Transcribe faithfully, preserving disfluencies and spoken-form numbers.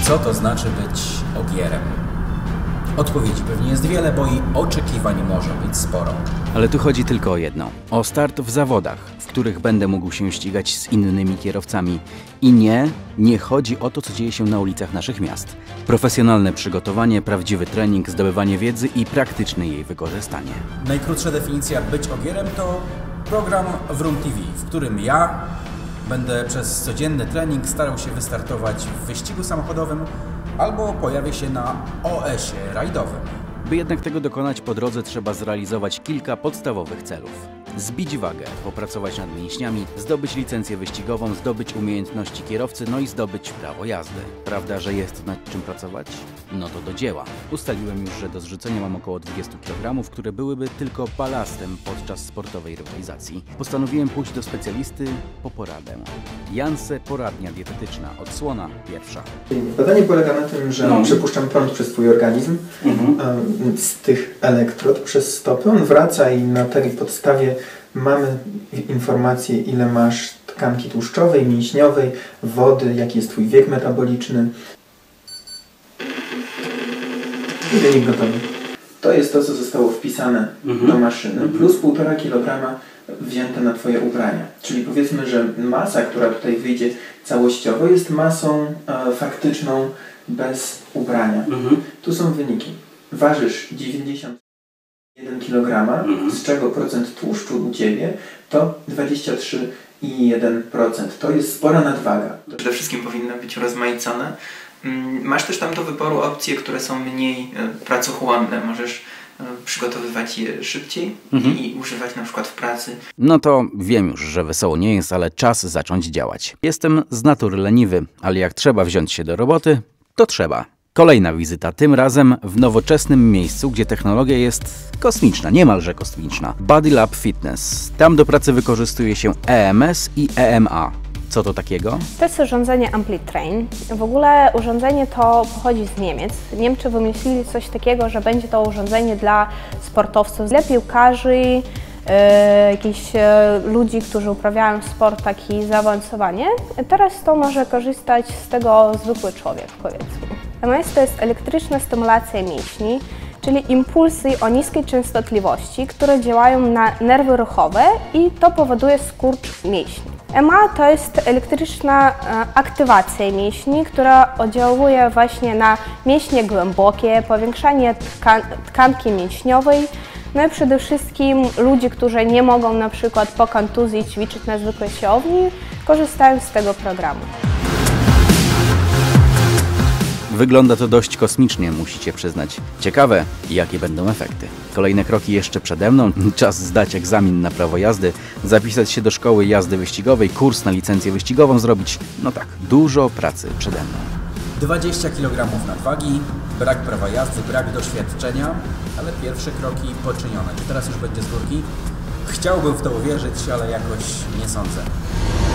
Co to znaczy być ogierem? Odpowiedzi pewnie jest wiele, bo i oczekiwań może być sporo. Ale tu chodzi tylko o jedno. O start w zawodach, w których będę mógł się ścigać z innymi kierowcami. I nie, nie chodzi o to, co dzieje się na ulicach naszych miast. Profesjonalne przygotowanie, prawdziwy trening, zdobywanie wiedzy i praktyczne jej wykorzystanie. Najkrótsza definicja być ogierem to program Vroom T V, w którym ja będę przez codzienny trening starał się wystartować w wyścigu samochodowym albo pojawię się na O S-ie rajdowym. By jednak tego dokonać, po drodze trzeba zrealizować kilka podstawowych celów. Zbić wagę, popracować nad mięśniami, zdobyć licencję wyścigową, zdobyć umiejętności kierowcy, no i zdobyć prawo jazdy. Prawda, że jest nad czym pracować? No to do dzieła. Ustaliłem już, że do zrzucenia mam około dwadzieścia kilogramów, które byłyby tylko balastem podczas sportowej rywalizacji. Postanowiłem pójść do specjalisty po poradę. Janse Poradnia Dietetyczna, odsłona pierwsza. Badanie polega na tym, że no. przepuszczam prąd przez Twój organizm mhm. z tych elektrod przez stopy. On wraca i na tej podstawie mamy informację, ile masz tkanki tłuszczowej, mięśniowej, wody, jaki jest Twój wiek metaboliczny. I wynik gotowy. To jest to, co zostało wpisane mhm. do maszyny, plus półtora kilograma wzięte na Twoje ubrania. Czyli powiedzmy, że masa, która tutaj wyjdzie całościowo, jest masą e, faktyczną bez ubrania. Mhm. Tu są wyniki. Ważysz dziewięćdziesiąt jeden kilograma, mhm. z czego procent tłuszczu u Ciebie to dwadzieścia trzy przecinek jeden procent. To jest spora nadwaga. To przede wszystkim powinno być rozmaicone. Masz też tam do wyboru opcje, które są mniej pracochłonne. Możesz przygotowywać je szybciej mhm. i używać na przykład w pracy. No to wiem już, że wesoło nie jest, ale czas zacząć działać. Jestem z natury leniwy, ale jak trzeba wziąć się do roboty, to trzeba. Kolejna wizyta, tym razem w nowoczesnym miejscu, gdzie technologia jest kosmiczna, niemalże kosmiczna. Body Lab Fitness. Tam do pracy wykorzystuje się E M S i E M A. Co to takiego? To jest urządzenie AmpliTrain. W ogóle urządzenie to pochodzi z Niemiec. Niemcy wymyślili coś takiego, że będzie to urządzenie dla sportowców, dla piłkarzy, yy, jakichś yy, ludzi, którzy uprawiają sport taki zaawansowany. Teraz to może korzystać z tego zwykły człowiek, powiedzmy. E M S to jest elektryczna stymulacja mięśni, czyli impulsy o niskiej częstotliwości, które działają na nerwy ruchowe i to powoduje skurcz mięśni. E M A to jest elektryczna aktywacja mięśni, która oddziałuje właśnie na mięśnie głębokie, powiększanie tkan tkanki mięśniowej, no i przede wszystkim ludzi, którzy nie mogą na przykład po kontuzji ćwiczyć na zwykłej siłowni, korzystają z tego programu. Wygląda to dość kosmicznie, musicie przyznać. Ciekawe, jakie będą efekty. Kolejne kroki jeszcze przede mną. Czas zdać egzamin na prawo jazdy, zapisać się do szkoły jazdy wyścigowej, kurs na licencję wyścigową zrobić. No tak, dużo pracy przede mną. dwadzieścia kilogramów nadwagi, brak prawa jazdy, brak doświadczenia, ale pierwsze kroki poczynione. Czy teraz już będzie z górki? Chciałbym w to uwierzyć, ale jakoś nie sądzę.